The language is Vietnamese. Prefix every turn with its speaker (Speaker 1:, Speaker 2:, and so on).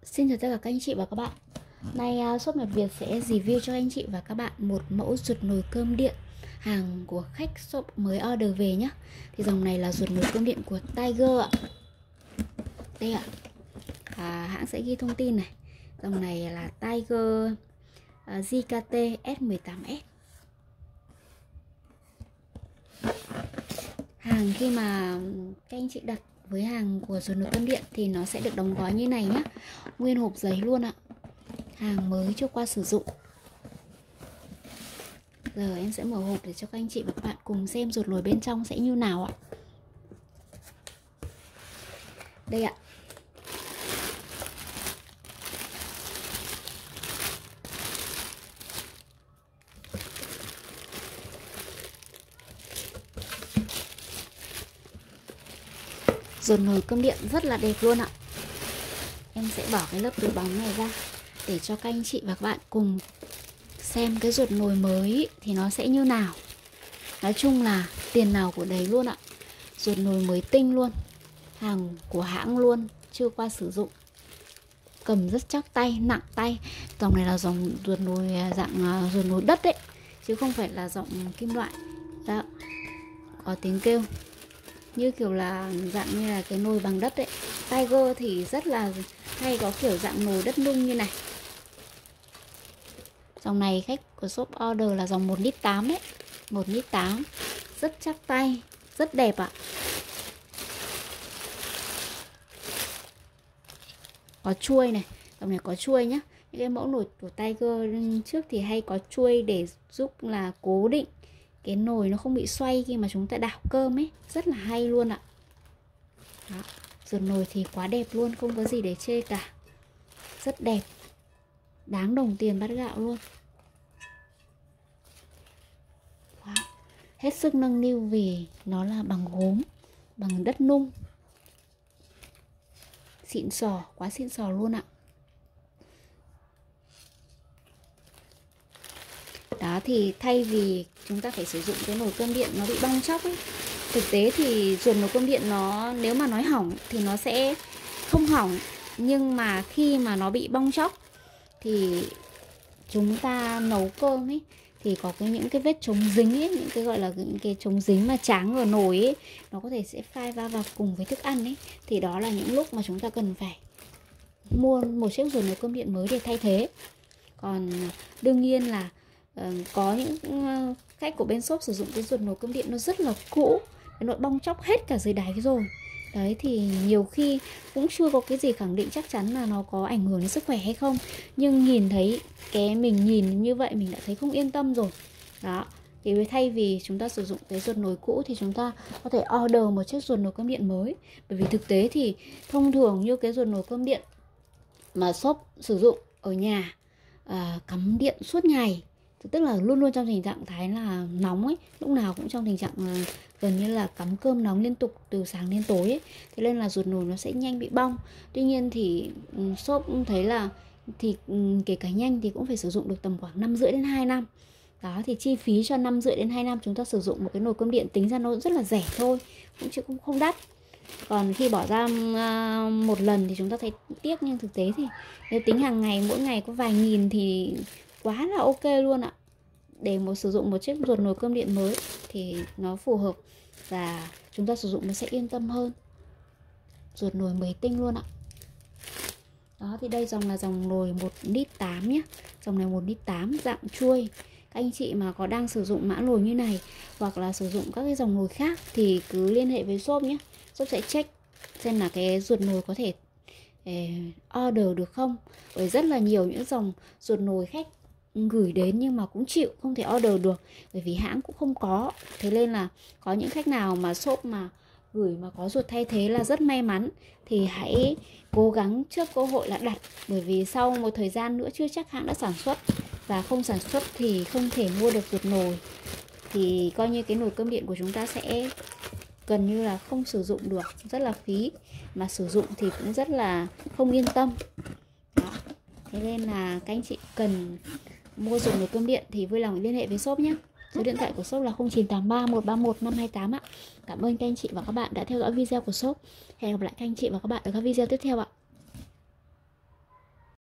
Speaker 1: Xin chào tất cả các anh chị và các bạn. Nay shop Nhật Việt sẽ review cho anh chị và các bạn một mẫu ruột nồi cơm điện hàng của khách shop mới order về nhé. Thì dòng này là ruột nồi cơm điện của Tiger ạ. Đây ạ. Hãng sẽ ghi thông tin này. Dòng này là Tiger JKT S18S. Hàng khi mà các anh chị đặt với hàng của ruột nồi cơm điện thì nó sẽ được đóng gói như này nhé, nguyên hộp giấy luôn ạ, hàng mới chưa qua sử dụng. Giờ em sẽ mở hộp để cho các anh chị và các bạn cùng xem ruột nồi bên trong sẽ như nào ạ. Đây ạ. Ruột nồi cơm điện rất là đẹp luôn ạ. Em sẽ bỏ cái lớp túi bóng này ra để cho các anh chị và các bạn cùng xem cái ruột nồi mới thì nó sẽ như nào. Nói chung là tiền nào của đấy luôn ạ. Ruột nồi mới tinh luôn, hàng của hãng luôn, chưa qua sử dụng. Cầm rất chắc tay, nặng tay. Dòng này là dòng ruột nồi dạng ruột nồi đất đấy, chứ không phải là dòng kim loại. Đó, có tiếng kêu như kiểu là dạng như là cái nồi bằng đất đấy. Tiger thì rất là hay có kiểu dạng nồi đất nung như này. Dòng này khách của shop order là dòng 1,8 lít đấy, 1,8 lít, rất chắc tay, rất đẹp ạ. Có chuôi này, dòng này có chuôi nhá. Những cái mẫu nồi của Tiger trước thì hay có chuôi để giúp là cố định cái nồi nó không bị xoay khi mà chúng ta đảo cơm ấy, rất là hay luôn ạ. Đó, ruột nồi thì quá đẹp luôn, không có gì để chê cả, rất đẹp, đáng đồng tiền bát gạo luôn. Wow, hết sức nâng niu vì nó là bằng gốm, bằng đất nung, xịn sò, quá xịn sò luôn ạ. Đó, thì thay vì chúng ta phải sử dụng cái nồi cơm điện nó bị bong chóc ấy, thực tế thì ruột nồi cơm điện nó, nếu mà nói hỏng thì nó sẽ không hỏng, nhưng mà khi mà nó bị bong chóc thì chúng ta nấu cơm ấy thì có những cái vết chống dính ấy, những cái gọi là những cái chống dính mà tráng ở nồi ấy, nó có thể sẽ phai va vào cùng với thức ăn ấy, thì đó là những lúc mà chúng ta cần phải mua một chiếc ruột nồi cơm điện mới để thay thế. Còn đương nhiên là có những khách của bên shop sử dụng cái ruột nồi cơm điện nó rất là cũ, nó bong chóc hết cả dưới đáy rồi. Đấy, thì nhiều khi cũng chưa có cái gì khẳng định chắc chắn là nó có ảnh hưởng đến sức khỏe hay không, nhưng nhìn thấy mình nhìn như vậy mình đã thấy không yên tâm rồi. Đó, thì thay vì chúng ta sử dụng cái ruột nồi cũ thì chúng ta có thể order một chiếc ruột nồi cơm điện mới. Bởi vì thực tế thì thông thường như cái ruột nồi cơm điện mà shop sử dụng ở nhà cắm điện suốt ngày, tức là luôn luôn trong tình trạng thái là nóng ấy, lúc nào cũng trong tình trạng gần như là cắm cơm nóng liên tục từ sáng đến tối ấy, thế nên là ruột nồi nó sẽ nhanh bị bong. Tuy nhiên thì shop thấy là thì kể cả nhanh thì cũng phải sử dụng được tầm khoảng 5,5 đến 2 năm. Đó, thì chi phí cho 5,5 đến 2 năm chúng ta sử dụng một cái nồi cơm điện tính ra nó rất là rẻ thôi, cũng không đắt. Còn khi bỏ ra một lần thì chúng ta thấy tiếc, nhưng thực tế thì nếu tính hàng ngày, mỗi ngày có vài nghìn thì quá là ok luôn ạ. Để sử dụng một chiếc ruột nồi cơm điện mới thì nó phù hợp và chúng ta sử dụng nó sẽ yên tâm hơn. Ruột nồi mới tinh luôn ạ. Đó, thì đây dòng là dòng nồi 1,8 lít nhé. Dòng này 1,8 lít dạng chuôi. Các anh chị mà có đang sử dụng mã nồi như này hoặc là sử dụng các cái dòng nồi khác thì cứ liên hệ với shop nhé. Shop sẽ check xem là cái ruột nồi có thể order được không. Bởi rất là nhiều những dòng ruột nồi khách gửi đến nhưng mà cũng chịu không thể order được, bởi vì hãng cũng không có. Thế nên là có những khách nào mà shop mà gửi mà có ruột thay thế là rất may mắn, thì hãy cố gắng trước cơ hội là đặt, bởi vì sau một thời gian nữa chưa chắc hãng đã sản xuất, và không sản xuất thì không thể mua được ruột nồi, thì coi như cái nồi cơm điện của chúng ta sẽ gần như là không sử dụng được, rất là phí, mà sử dụng thì cũng rất là không yên tâm. Đó, thế nên là các anh chị cần mua dùng nồi cơm điện thì vui lòng liên hệ với shop nhé. Số điện thoại của shop là 0983 131 528 ạ. Cảm ơn các anh chị và các bạn đã theo dõi video của shop. Hẹn gặp lại các anh chị và các bạn ở các video tiếp theo ạ.